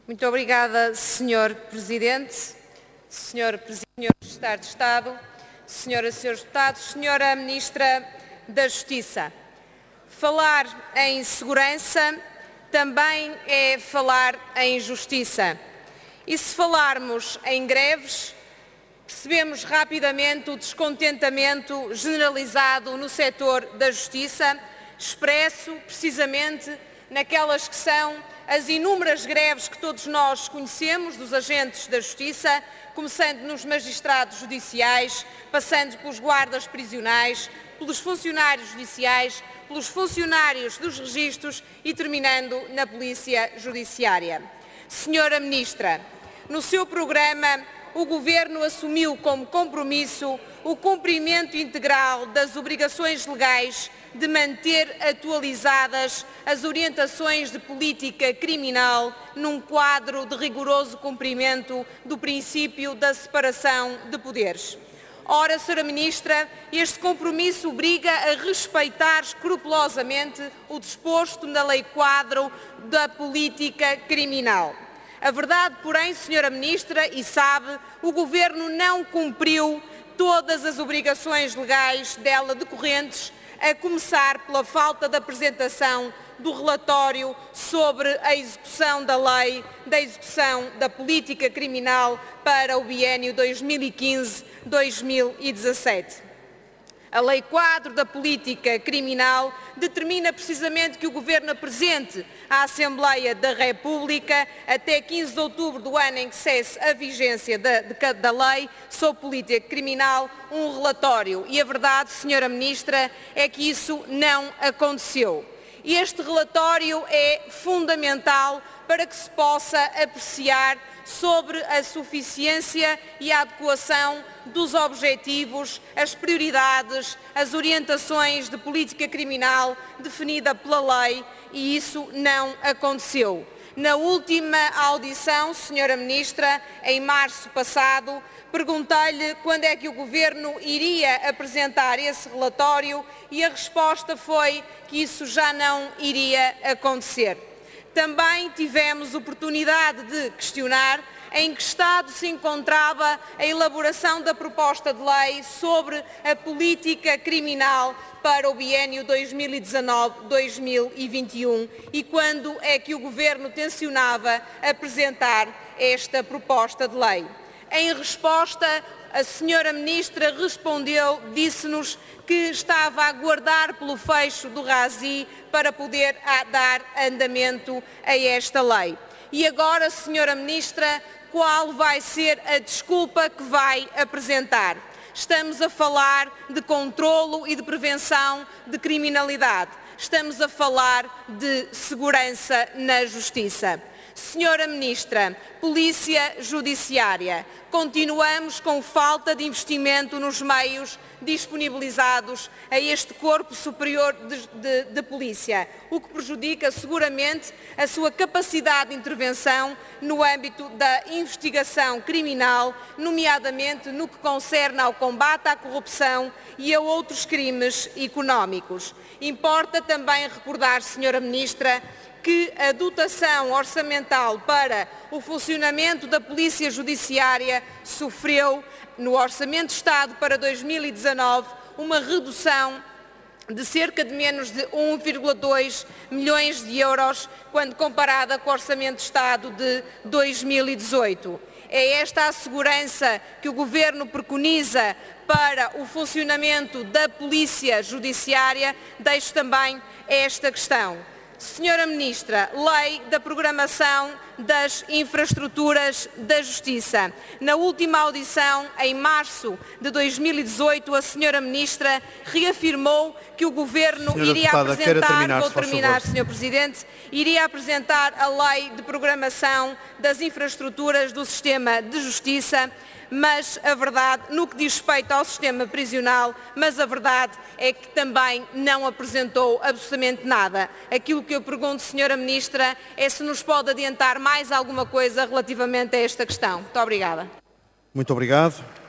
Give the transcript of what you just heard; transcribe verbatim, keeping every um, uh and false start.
Muito obrigada, senhor Presidente, senhor Senhor Secretário de Estado, senhoras e senhores deputados, senhora Ministra da Justiça. Falar em segurança também é falar em justiça. E se falarmos em greves, percebemos rapidamente o descontentamento generalizado no setor da justiça, expresso precisamente naquelas que são as inúmeras greves que todos nós conhecemos dos agentes da Justiça, começando nos magistrados judiciais, passando pelos guardas prisionais, pelos funcionários judiciais, pelos funcionários dos registros e terminando na Polícia Judiciária. Senhora Ministra, no seu programa, o Governo assumiu como compromisso o cumprimento integral das obrigações legais de manter atualizadas as orientações de política criminal num quadro de rigoroso cumprimento do princípio da separação de poderes. Ora, senhora Ministra, este compromisso obriga a respeitar escrupulosamente o disposto na Lei Quadro da Política Criminal. A verdade, porém, senhora Ministra, e sabe, o Governo não cumpriu todas as obrigações legais dela decorrentes, a começar pela falta da apresentação do relatório sobre a execução da lei, da execução da política criminal para o biênio dois mil e quinze a dois mil e dezassete. A Lei Quadro da Política Criminal determina precisamente que o Governo apresente à Assembleia da República, até quinze de outubro do ano em que cesse a vigência da, de, da lei sobre política criminal, um relatório. E a verdade, senhora Ministra, é que isso não aconteceu. E este relatório é fundamental para que se possa apreciar sobre a suficiência e a adequação dos objetivos, as prioridades, as orientações de política criminal definida pela lei, e isso não aconteceu. Na última audição, senhora Ministra, em março passado, perguntei-lhe quando é que o Governo iria apresentar esse relatório e a resposta foi que isso já não iria acontecer. Também tivemos oportunidade de questionar em que estado se encontrava a elaboração da proposta de lei sobre a política criminal para o biênio dois mil e dezanove a dois mil e vinte e um e quando é que o Governo tencionava apresentar esta proposta de lei. Em resposta, a senhora Ministra respondeu, disse-nos que estava a aguardar pelo fecho do RASI para poder dar andamento a esta lei. E agora, senhora Ministra, qual vai ser a desculpa que vai apresentar? Estamos a falar de controlo e de prevenção de criminalidade. Estamos a falar de segurança na justiça. Senhora Ministra, Polícia Judiciária, continuamos com falta de investimento nos meios disponibilizados a este Corpo Superior de, de, de Polícia, o que prejudica seguramente a sua capacidade de intervenção no âmbito da investigação criminal, nomeadamente no que concerne ao combate à corrupção e a outros crimes económicos. Importa também recordar, senhora Ministra, que a dotação orçamental para o funcionamento da Polícia Judiciária sofreu, no Orçamento de Estado para dois mil e dezanove, uma redução de cerca de menos de um vírgula dois milhões de euros, quando comparada com o Orçamento de Estado de dois mil e dezoito. É esta a segurança que o Governo preconiza para o funcionamento da Polícia Judiciária? Deixo também esta questão. Senhora Ministra, Lei da Programação das Infraestruturas da Justiça. Na última audição, em março de dois mil e dezoito, a senhora Ministra reafirmou que o Governo senhora iria deputada, apresentar, terminar, vou terminar, senhor Presidente, iria apresentar a Lei de Programação das Infraestruturas do Sistema de Justiça, mas a verdade, no que diz respeito ao sistema prisional, mas a verdade é que também não apresentou absolutamente nada. Aquilo que eu pergunto, senhora Ministra, é se nos pode adiantar mais alguma coisa relativamente a esta questão. Muito obrigada. Muito obrigado.